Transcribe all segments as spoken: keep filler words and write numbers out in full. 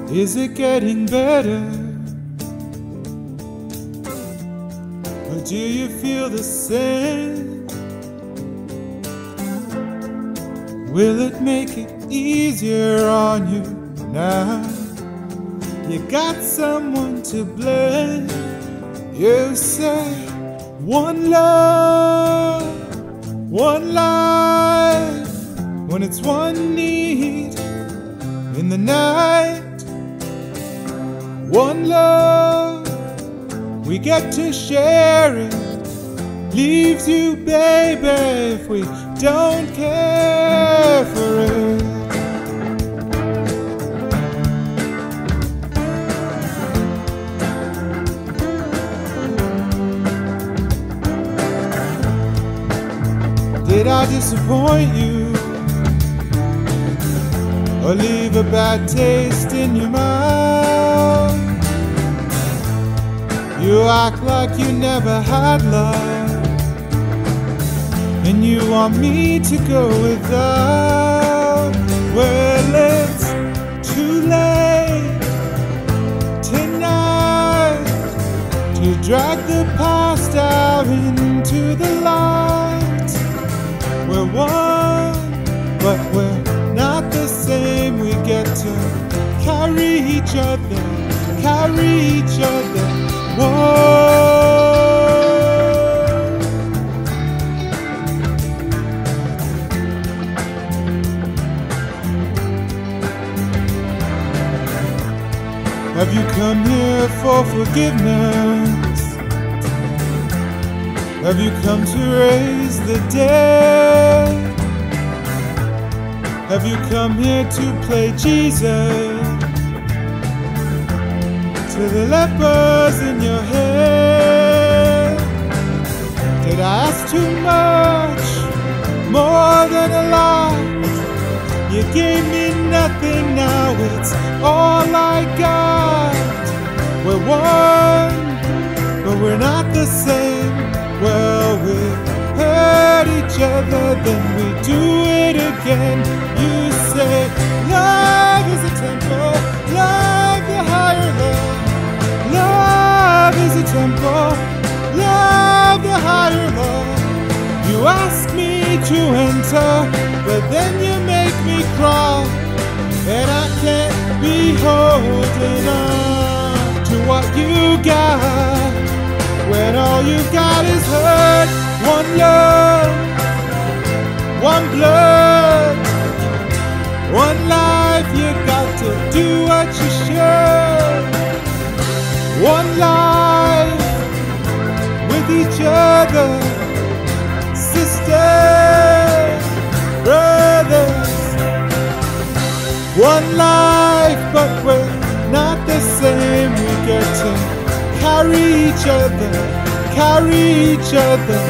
Is it getting better? Or do you feel the same? Will it make it easier on you now? You got someone to blame. You say, one love, one life, when it's one need in the night. One love, we get to share it. Leaves you, baby, if we don't care for it. Did I disappoint you, or leave a bad taste in your mouth? You act like you never had love, and you want me to go without. Well, it's too late tonight to drag the past out into the light. We're one, but we're not the same. We get to carry each other, carry each other. Whoa. Have you come here for forgiveness? Have you come to raise the dead? Have you come here to play Jesus to the lepers in your head? Did I ask too much, more than a lot? You gave me nothing, now it's all I got. We're one, but we're not the same. Well, we hurt each other, then we do it again. You say, love is a temple, love the higher love. Love is a temple, love the higher love. You ask me to enter, but then you make me crawl. And I can't be holding on to what you got, when all you got is hurt. One love, one blood, one life. You got to do what you should. One life with each other, sisters, brothers. One life, but we're not the same. We get to carry each other, carry each other.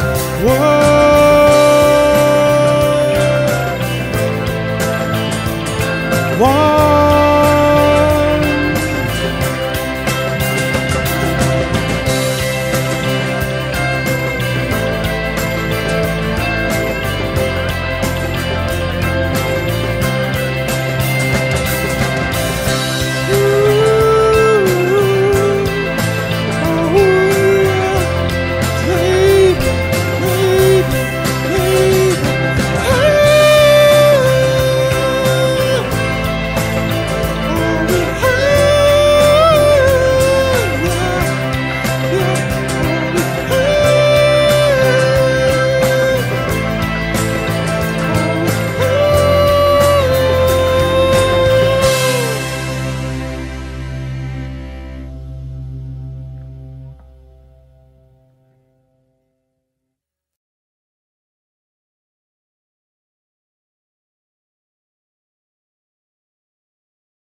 Whoa. One.